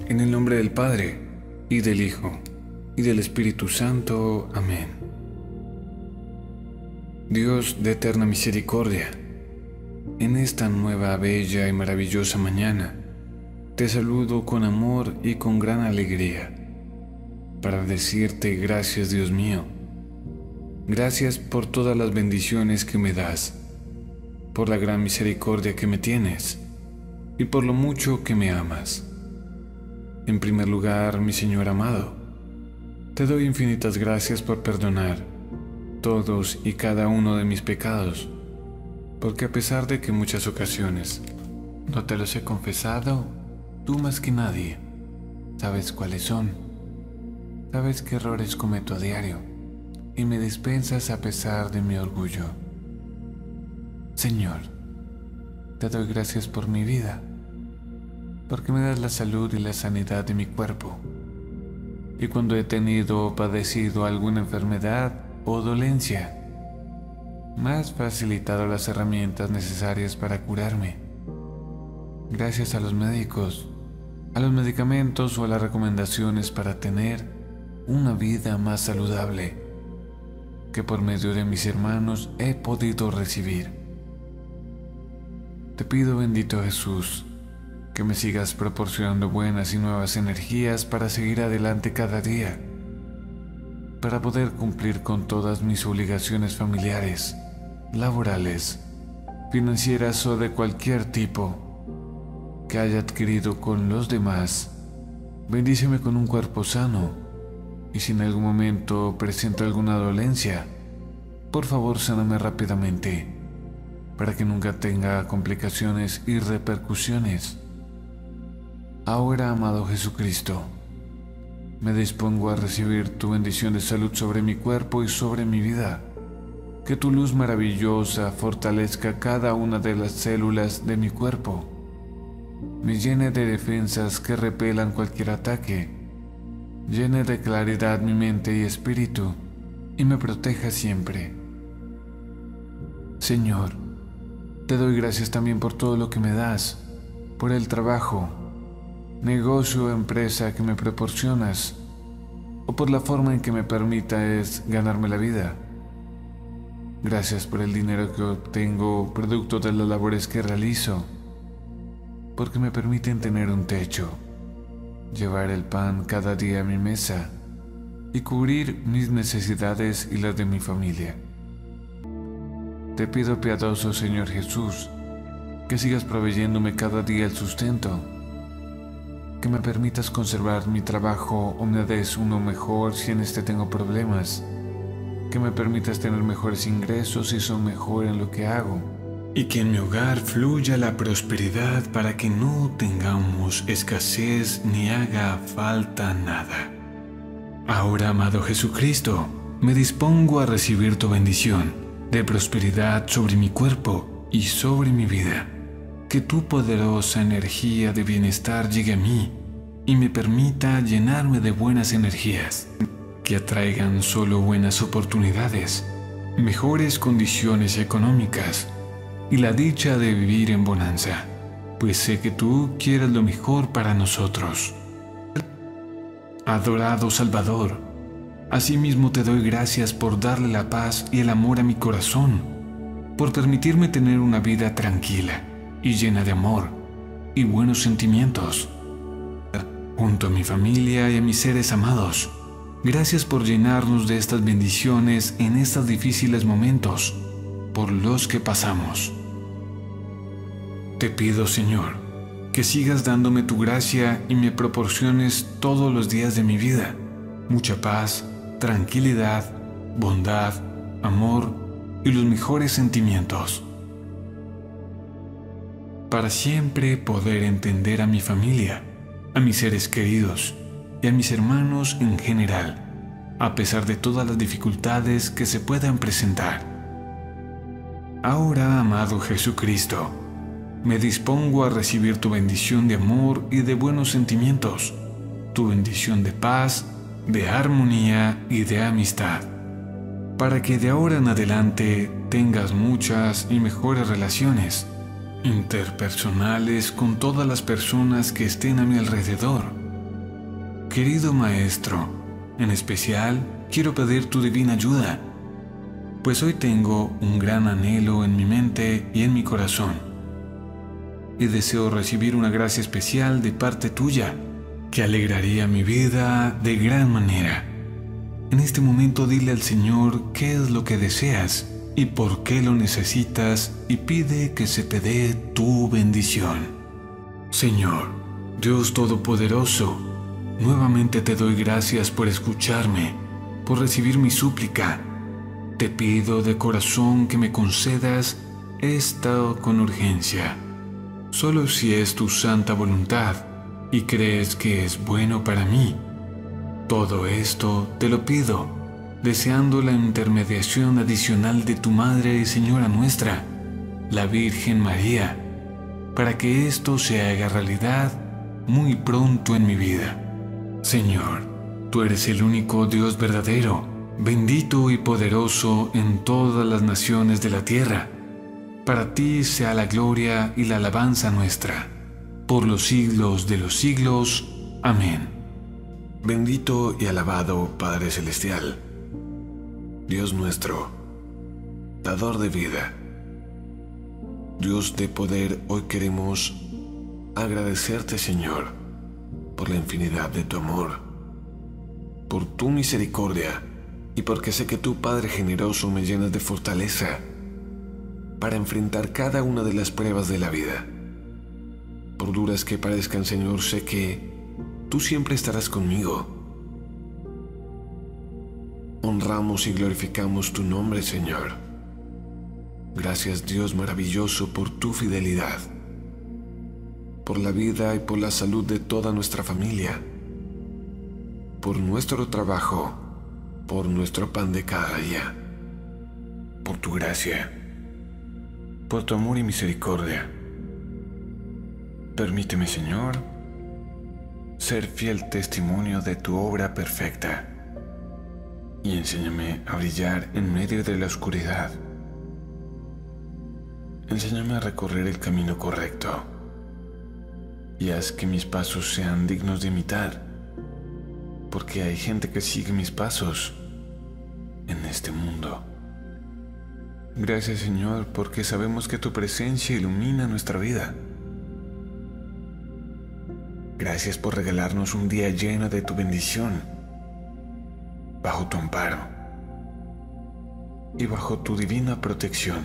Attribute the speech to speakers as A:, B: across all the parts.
A: En el nombre del Padre, y del Hijo, y del Espíritu Santo. Amén. Dios de eterna misericordia, en esta nueva, bella y maravillosa mañana, te saludo con amor y con gran alegría, para decirte gracias, Dios mío. Gracias por todas las bendiciones que me das, por la gran misericordia que me tienes, y por lo mucho que me amas. En primer lugar, mi Señor amado, te doy infinitas gracias por perdonar todos y cada uno de mis pecados, porque a pesar de que en muchas ocasiones no te los he confesado, tú más que nadie sabes cuáles son, sabes qué errores cometo a diario y me dispensas a pesar de mi orgullo. Señor, te doy gracias por mi vida, porque me das la salud y la sanidad de mi cuerpo. Y cuando he tenido o padecido alguna enfermedad o dolencia, me has facilitado las herramientas necesarias para curarme. Gracias a los médicos, a los medicamentos o a las recomendaciones para tener una vida más saludable, que por medio de mis hermanos he podido recibir. Te pido, bendito Jesús, que me sigas proporcionando buenas y nuevas energías para seguir adelante cada día, para poder cumplir con todas mis obligaciones familiares, laborales, financieras o de cualquier tipo que haya adquirido con los demás. Bendíceme con un cuerpo sano, y si en algún momento presento alguna dolencia, por favor sáname rápidamente, para que nunca tenga complicaciones y repercusiones. Ahora, amado Jesucristo, me dispongo a recibir tu bendición de salud sobre mi cuerpo y sobre mi vida. Que tu luz maravillosa fortalezca cada una de las células de mi cuerpo, me llene de defensas que repelan cualquier ataque, llene de claridad mi mente y espíritu, y me proteja siempre. Señor, te doy gracias también por todo lo que me das, por el trabajo, negocio o empresa que me proporcionas, o por la forma en que me permitas ganarme la vida. Gracias por el dinero que obtengo producto de las labores que realizo, porque me permiten tener un techo, llevar el pan cada día a mi mesa y cubrir mis necesidades y las de mi familia. Te pido, piadoso Señor Jesús, que sigas proveyéndome cada día el sustento, que me permitas conservar mi trabajo o me des uno mejor si en este tengo problemas, que me permitas tener mejores ingresos si soy mejor en lo que hago, y que en mi hogar fluya la prosperidad para que no tengamos escasez ni haga falta nada. Ahora, amado Jesucristo, me dispongo a recibir tu bendición de prosperidad sobre mi cuerpo y sobre mi vida. Que tu poderosa energía de bienestar llegue a mí y me permita llenarme de buenas energías, que atraigan solo buenas oportunidades, mejores condiciones económicas y la dicha de vivir en bonanza, pues sé que tú quieres lo mejor para nosotros. Adorado Salvador, asimismo te doy gracias por darle la paz y el amor a mi corazón, por permitirme tener una vida tranquila y llena de amor y buenos sentimientos. Junto a mi familia y a mis seres amados, gracias por llenarnos de estas bendiciones en estos difíciles momentos por los que pasamos. Te pido, Señor, que sigas dándome tu gracia y me proporciones todos los días de mi vida mucha paz, tranquilidad, bondad, amor y los mejores sentimientos, para siempre poder entender a mi familia, a mis seres queridos y a mis hermanos en general, a pesar de todas las dificultades que se puedan presentar. Ahora, amado Jesucristo, me dispongo a recibir tu bendición de amor y de buenos sentimientos, tu bendición de paz, de armonía y de amistad, para que de ahora en adelante tengas muchas y mejores relaciones interpersonales con todas las personas que estén a mi alrededor, Querido Maestro, en especial quiero pedir tu divina ayuda, pues hoy tengo un gran anhelo en mi mente y en mi corazón, y deseo recibir una gracia especial de parte tuya, que alegraría mi vida de gran manera. En este momento dile al Señor qué es lo que deseas y por qué lo necesitas y pide que se te dé tu bendición. Señor, Dios Todopoderoso, nuevamente te doy gracias por escucharme, por recibir mi súplica. Te pido de corazón que me concedas esto con urgencia, solo si es tu santa voluntad y crees que es bueno para mí. Todo esto te lo pido, deseando la intermediación adicional de tu Madre y Señora nuestra, la Virgen María, para que esto se haga realidad muy pronto en mi vida. Señor, tú eres el único Dios verdadero, bendito y poderoso en todas las naciones de la tierra. Para ti sea la gloria y la alabanza nuestra, por los siglos de los siglos. Amén. Bendito y alabado Padre Celestial, Dios nuestro, dador de vida, Dios de poder, hoy queremos agradecerte, Señor, por la infinidad de tu amor, por tu misericordia y porque sé que tú, Padre generoso, me llenas de fortaleza para enfrentar cada una de las pruebas de la vida. Por duras que parezcan, Señor, sé que tú siempre estarás conmigo. Honramos y glorificamos tu nombre, Señor. Gracias, Dios maravilloso, por tu fidelidad, por la vida y por la salud de toda nuestra familia, por nuestro trabajo, por nuestro pan de cada día, por tu gracia, por tu amor y misericordia. Permíteme, Señor, ser fiel testimonio de tu obra perfecta y enséñame a brillar en medio de la oscuridad. Enséñame a recorrer el camino correcto y haz que mis pasos sean dignos de imitar, porque hay gente que sigue mis pasos en este mundo. Gracias, Señor, porque sabemos que tu presencia ilumina nuestra vida. Gracias por regalarnos un día lleno de tu bendición, bajo tu amparo y bajo tu divina protección.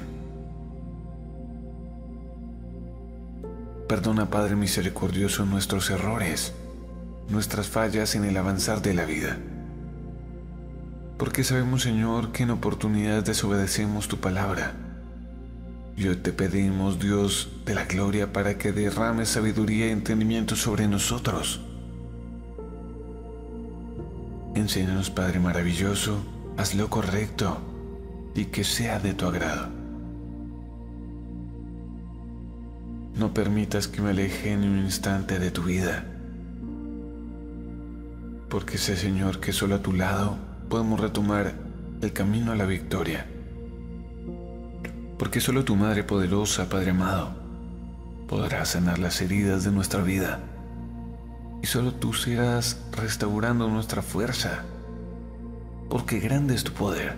A: Perdona, Padre misericordioso, nuestros errores, nuestras fallas en el avanzar de la vida, porque sabemos, Señor, que en oportunidades desobedecemos tu palabra. Y hoy te pedimos, Dios de la gloria, para que derrames sabiduría y entendimiento sobre nosotros. Enséñanos, Padre maravilloso, haz lo correcto y que sea de tu agrado. No permitas que me aleje ni un instante de tu vida, porque sé, Señor, que solo a tu lado podemos retomar el camino a la victoria. Porque solo tu Madre poderosa, Padre amado, podrá sanar las heridas de nuestra vida. Y solo tú serás restaurando nuestra fuerza, porque grande es tu poder.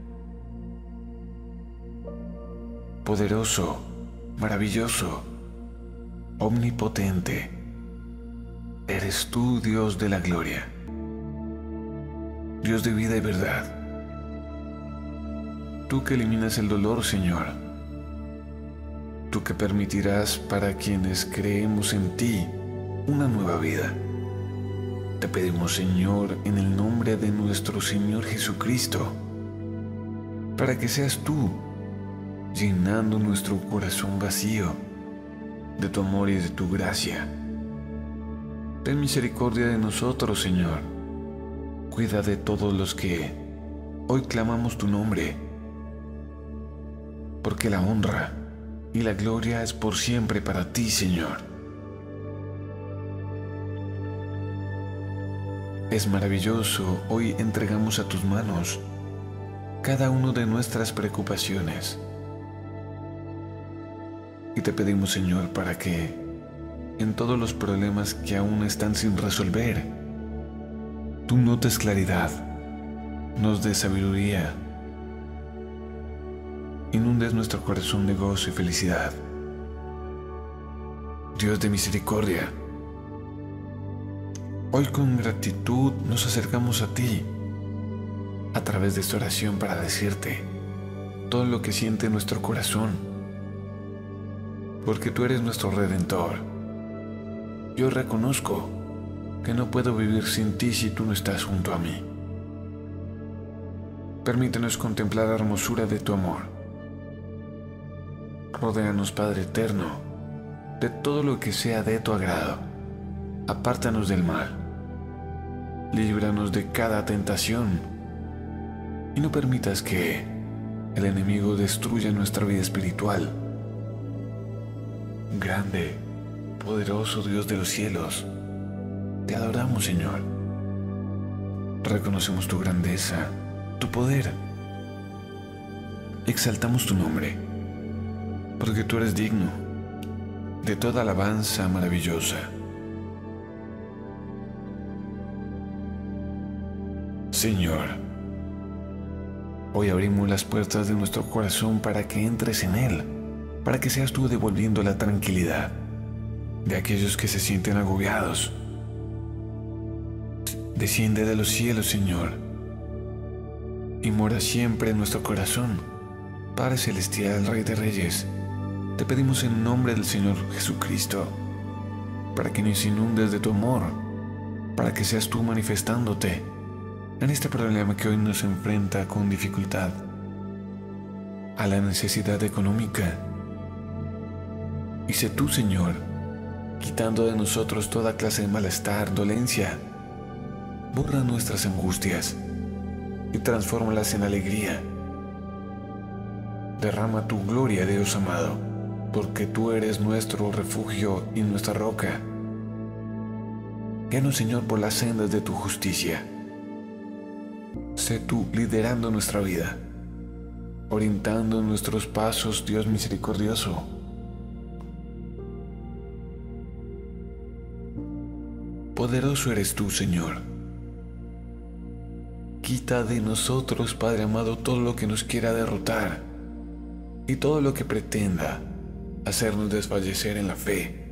A: Poderoso, maravilloso, omnipotente, eres tú, Dios de la gloria, Dios de vida y verdad. Tú que eliminas el dolor, Señor. Tú que permitirás para quienes creemos en ti una nueva vida. Te pedimos, Señor, en el nombre de nuestro Señor Jesucristo, para que seas tú llenando nuestro corazón vacío de tu amor y de tu gracia. Ten misericordia de nosotros, Señor. Cuida de todos los que hoy clamamos tu nombre, porque la honra y la gloria es por siempre para ti, Señor. Es maravilloso, hoy entregamos a tus manos cada una de nuestras preocupaciones. Y te pedimos, Señor, para que en todos los problemas que aún están sin resolver, tú nos des claridad, nos des sabiduría, inundes nuestro corazón de gozo y felicidad. Dios de misericordia, hoy con gratitud nos acercamos a ti a través de esta oración para decirte todo lo que siente nuestro corazón, porque tú eres nuestro Redentor. Yo reconozco que no puedo vivir sin ti si tú no estás junto a mí. Permítenos contemplar la hermosura de tu amor. Rodéanos, Padre eterno, de todo lo que sea de tu agrado. Apártanos del mal. Líbranos de cada tentación. Y no permitas que el enemigo destruya nuestra vida espiritual. Grande, poderoso Dios de los cielos, te adoramos, Señor. Reconocemos tu grandeza, tu poder. Exaltamos tu nombre, porque tú eres digno de toda alabanza maravillosa. Señor, hoy abrimos las puertas de nuestro corazón para que entres en él, para que seas tú devolviendo la tranquilidad de aquellos que se sienten agobiados. Desciende de los cielos, Señor, y mora siempre en nuestro corazón. Padre Celestial, Rey de Reyes, te pedimos en nombre del Señor Jesucristo, para que nos inundes de tu amor, para que seas tú manifestándote en este problema que hoy nos enfrenta con dificultad, a la necesidad económica. Y sé tú, Señor, quitando de nosotros toda clase de malestar, dolencia. Borra nuestras angustias y transfórmalas en alegría. Derrama tu gloria, Dios amado, porque tú eres nuestro refugio y nuestra roca. Guíanos, Señor, por las sendas de tu justicia. Sé tú liderando nuestra vida, orientando nuestros pasos, Dios misericordioso. Poderoso eres tú, Señor. Quita de nosotros, Padre amado, todo lo que nos quiera derrotar y todo lo que pretenda hacernos desfallecer en la fe.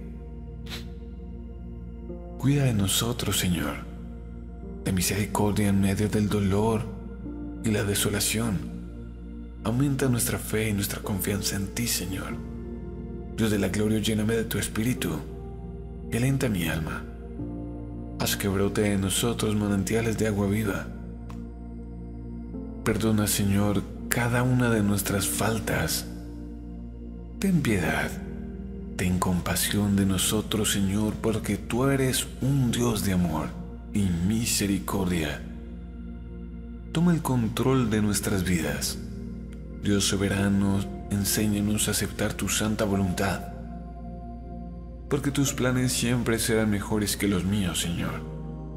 A: Cuida de nosotros, Señor, de misericordia en medio del dolor y la desolación. Aumenta nuestra fe y nuestra confianza en ti, Señor. Dios de la gloria, lléname de tu espíritu y alenta mi alma. Haz que brote en nosotros manantiales de agua viva. Perdona, Señor, cada una de nuestras faltas. Ten piedad, ten compasión de nosotros, Señor, porque tú eres un Dios de amor y misericordia. Toma el control de nuestras vidas. Dios soberano, enséñanos a aceptar tu santa voluntad, porque tus planes siempre serán mejores que los míos, Señor.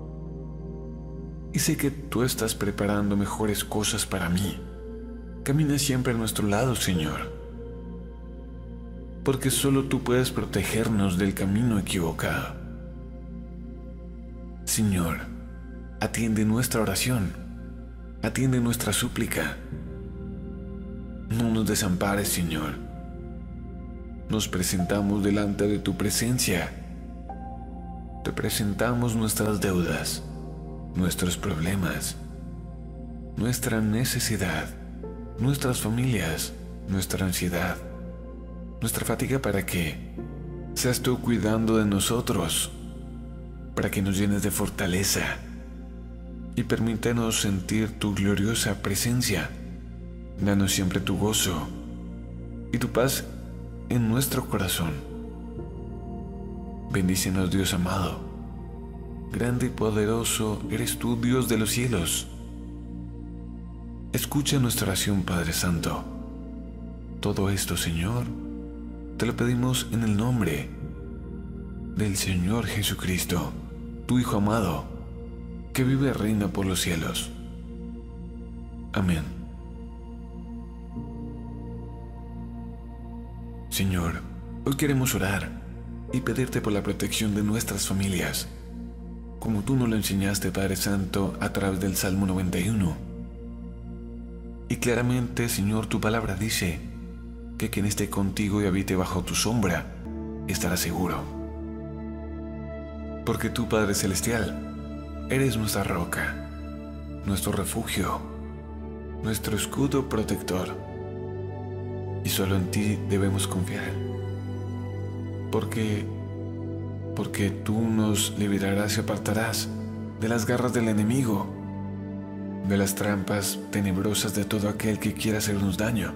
A: Y sé que tú estás preparando mejores cosas para mí. Camina siempre a nuestro lado, Señor, porque solo tú puedes protegernos del camino equivocado. Señor, atiende nuestra oración, atiende nuestra súplica. No nos desampares, Señor. Nos presentamos delante de tu presencia. Te presentamos nuestras deudas, nuestros problemas, nuestra necesidad, nuestras familias, nuestra ansiedad, nuestra fatiga, para que seas tú cuidando de nosotros, para que nos llenes de fortaleza y permítanos sentir tu gloriosa presencia. Danos siempre tu gozo y tu paz en nuestro corazón. Bendícenos, Dios amado. Grande y poderoso eres tú, Dios de los cielos. Escucha nuestra oración, Padre Santo. Todo esto, Señor, te lo pedimos en el nombre del Señor Jesucristo, tu Hijo amado, que vive y reina por los cielos. Amén. Señor, hoy queremos orar y pedirte por la protección de nuestras familias. como tú nos lo enseñaste, Padre Santo, a través del Salmo 91. Y claramente, Señor, tu palabra dice que quien esté contigo y habite bajo tu sombra estará seguro. Porque tú, Padre Celestial, eres nuestra roca, nuestro refugio, nuestro escudo protector. Y solo en ti debemos confiar. Porque tú nos librarás y apartarás de las garras del enemigo, de las trampas tenebrosas de todo aquel que quiera hacernos daño.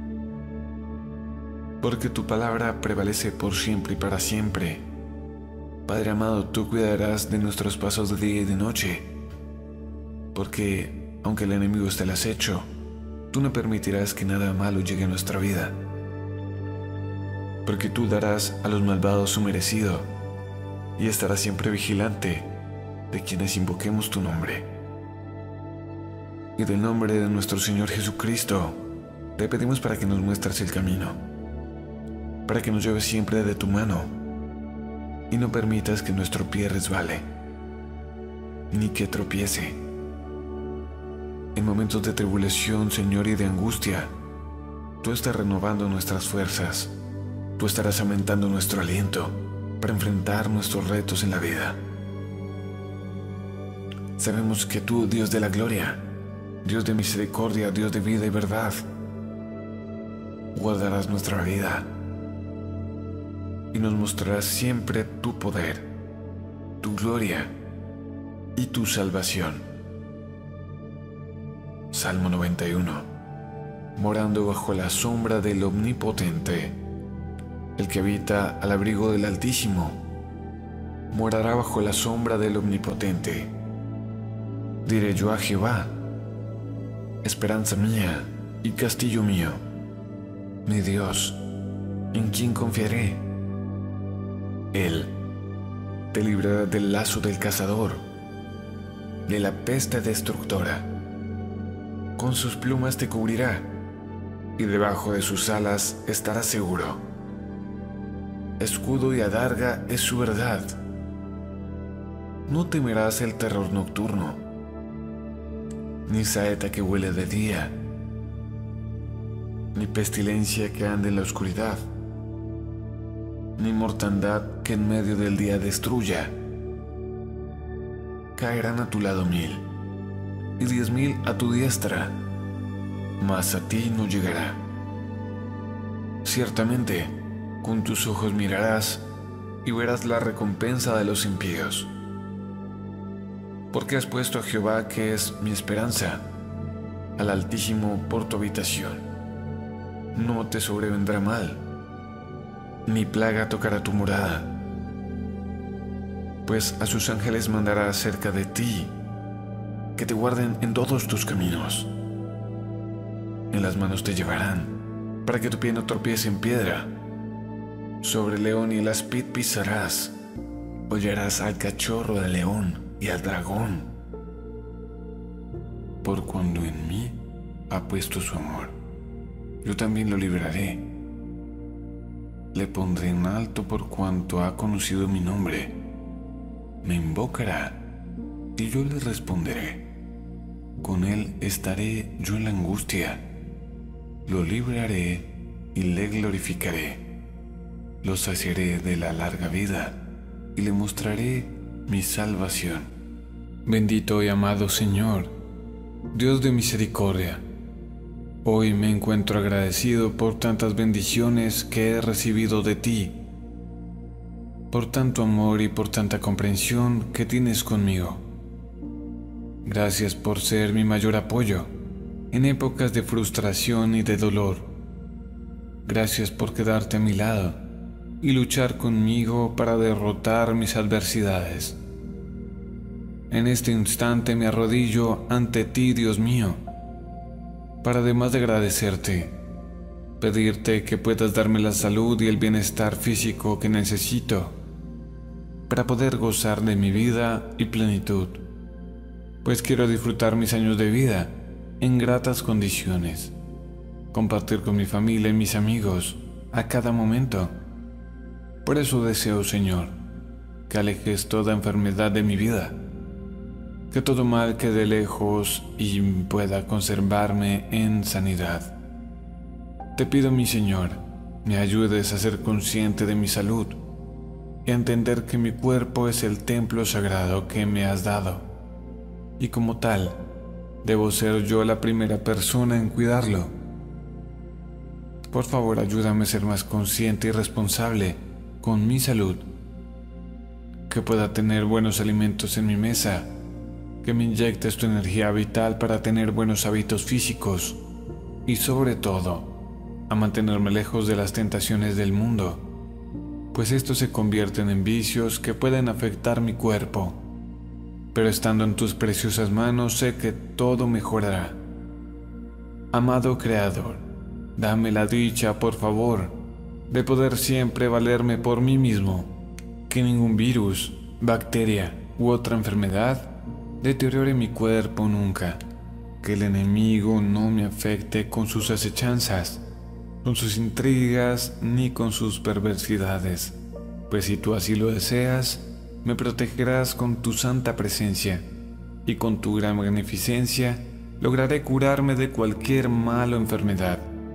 A: Porque tu palabra prevalece por siempre y para siempre. Padre amado, tú cuidarás de nuestros pasos de día y de noche. Porque, aunque el enemigo esté al acecho, tú no permitirás que nada malo llegue a nuestra vida. Porque tú darás a los malvados su merecido y estarás siempre vigilante de quienes invoquemos tu nombre. Y del nombre de nuestro Señor Jesucristo, te pedimos para que nos muestres el camino, para que nos lleves siempre de tu mano y no permitas que nuestro pie resbale, ni que tropiece. En momentos de tribulación, Señor, y de angustia, tú estás renovando nuestras fuerzas, tú estarás aumentando nuestro aliento para enfrentar nuestros retos en la vida. Sabemos que tú, Dios de la gloria, Dios de misericordia, Dios de vida y verdad, guardarás nuestra vida y nos mostrarás siempre tu poder, tu gloria y tu salvación. Salmo 91. Morando bajo la sombra del Omnipotente, el que habita al abrigo del Altísimo, morará bajo la sombra del Omnipotente. Diré yo a Jehová, esperanza mía y castillo mío, mi Dios, ¿en quién confiaré? Él te librará del lazo del cazador, de la peste destructora. Con sus plumas te cubrirá, y debajo de sus alas estarás seguro. Escudo y adarga es su verdad. No temerás el terror nocturno, ni saeta que huele de día, ni pestilencia que ande en la oscuridad, ni mortandad que en medio del día destruya. Caerán a tu lado 1000, y 10,000 a tu diestra, mas a ti no llegará. Ciertamente, con tus ojos mirarás y verás la recompensa de los impíos. Porque has puesto a Jehová, que es mi esperanza, al Altísimo por tu habitación. No te sobrevendrá mal, ni plaga tocará tu morada, pues a sus ángeles mandará acerca de ti, que te guarden en todos tus caminos. En las manos te llevarán, para que tu pie no tropiece en piedra. Sobre el león y el áspid pisarás, hollarás al cachorro del león y al dragón. Por cuando en mí ha puesto su amor, yo también lo libraré. Le pondré en alto por cuanto ha conocido mi nombre. Me invocará y yo le responderé. Con él estaré yo en la angustia. Lo libraré y le glorificaré. Lo saciaré de la larga vida y le mostraré mi salvación. Bendito y amado Señor, Dios de misericordia, hoy me encuentro agradecido por tantas bendiciones que he recibido de ti, por tanto amor y por tanta comprensión que tienes conmigo. Gracias por ser mi mayor apoyo en épocas de frustración y de dolor. Gracias por quedarte a mi lado y luchar conmigo para derrotar mis adversidades. En este instante me arrodillo ante ti, Dios mío, para además de agradecerte, pedirte que puedas darme la salud y el bienestar físico que necesito para poder gozar de mi vida y plenitud, pues quiero disfrutar mis años de vida en gratas condiciones, compartir con mi familia y mis amigos a cada momento. Por eso deseo, Señor, que alejes toda enfermedad de mi vida, que todo mal quede lejos y pueda conservarme en sanidad. Te pido, mi Señor, me ayudes a ser consciente de mi salud y a entender que mi cuerpo es el templo sagrado que me has dado, y como tal, debo ser yo la primera persona en cuidarlo. Por favor, ayúdame a ser más consciente y responsable con mi salud, que pueda tener buenos alimentos en mi mesa, que me inyectes tu energía vital para tener buenos hábitos físicos y sobre todo, a mantenerme lejos de las tentaciones del mundo, pues estos se convierten en vicios que pueden afectar mi cuerpo. Pero estando en tus preciosas manos sé que todo mejorará. Amado Creador, dame la dicha, por favor, de poder siempre valerme por mí mismo, que ningún virus, bacteria u otra enfermedad deteriore mi cuerpo nunca, que el enemigo no me afecte con sus acechanzas, con sus intrigas ni con sus perversidades, pues si tú así lo deseas, me protegerás con tu santa presencia, y con tu gran magnificencia lograré curarme de cualquier mal o enfermedad.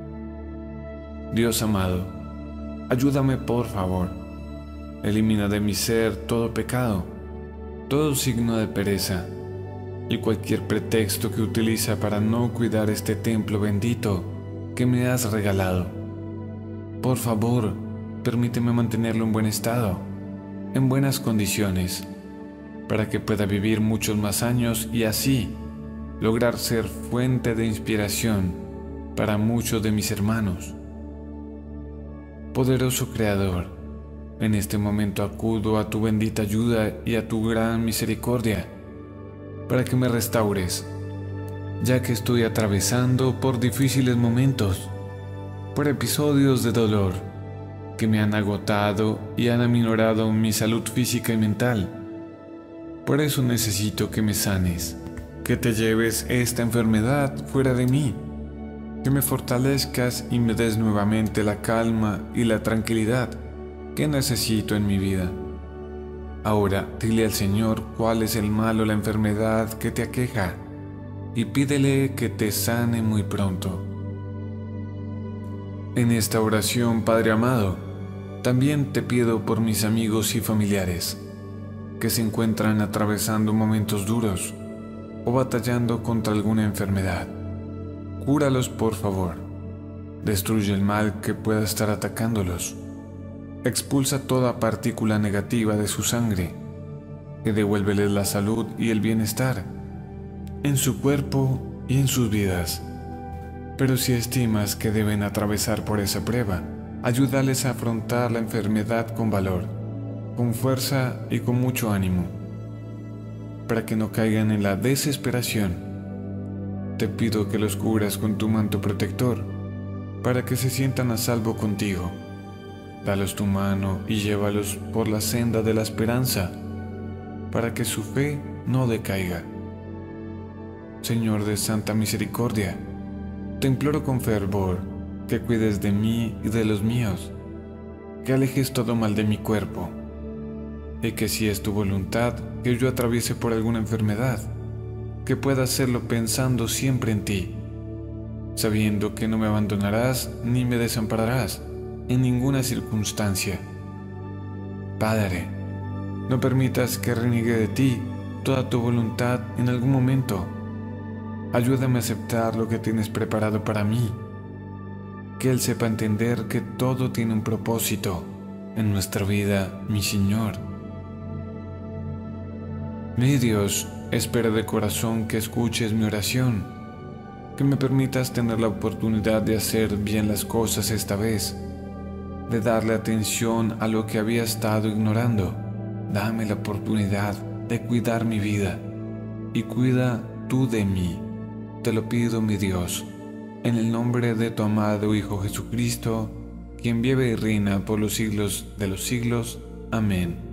A: Dios amado, ayúdame por favor. Elimina de mi ser todo pecado, todo signo de pereza y cualquier pretexto que utiliza para no cuidar este templo bendito que me has regalado. Por favor, permíteme mantenerlo en buen estado, en buenas condiciones, para que pueda vivir muchos más años y así lograr ser fuente de inspiración para muchos de mis hermanos. Poderoso Creador, en este momento acudo a tu bendita ayuda y a tu gran misericordia para que me restaures, ya que estoy atravesando por difíciles momentos, por episodios de dolor que me han agotado y han aminorado mi salud física y mental. Por eso necesito que me sanes, que te lleves esta enfermedad fuera de mí, que me fortalezcas y me des nuevamente la calma y la tranquilidad que necesito en mi vida. Ahora dile al Señor cuál es el mal o la enfermedad que te aqueja y pídele que te sane muy pronto. En esta oración, Padre amado, también te pido por mis amigos y familiares que se encuentran atravesando momentos duros o batallando contra alguna enfermedad. Cúralos, por favor. Destruye el mal que pueda estar atacándolos. Expulsa toda partícula negativa de su sangre y devuélveles la salud y el bienestar en su cuerpo y en sus vidas. Pero si estimas que deben atravesar por esa prueba, ayúdales a afrontar la enfermedad con valor, con fuerza y con mucho ánimo, para que no caigan en la desesperación. Te pido que los cubras con tu manto protector, para que se sientan a salvo contigo. Dalos tu mano y llévalos por la senda de la esperanza, para que su fe no decaiga. Señor de santa misericordia, te imploro con fervor que cuides de mí y de los míos, que alejes todo mal de mi cuerpo, y que si es tu voluntad que yo atraviese por alguna enfermedad, que pueda hacerlo pensando siempre en ti, sabiendo que no me abandonarás ni me desampararás en ninguna circunstancia. Padre, no permitas que reniegue de ti toda tu voluntad en algún momento. Ayúdame a aceptar lo que tienes preparado para mí, que Él sepa entender que todo tiene un propósito en nuestra vida, mi Señor. Mi Dios, espero de corazón que escuches mi oración, que me permitas tener la oportunidad de hacer bien las cosas esta vez, de darle atención a lo que había estado ignorando. Dame la oportunidad de cuidar mi vida y cuida tú de mí. Te lo pido, mi Dios, en el nombre de tu amado Hijo Jesucristo, quien vive y reina por los siglos de los siglos. Amén.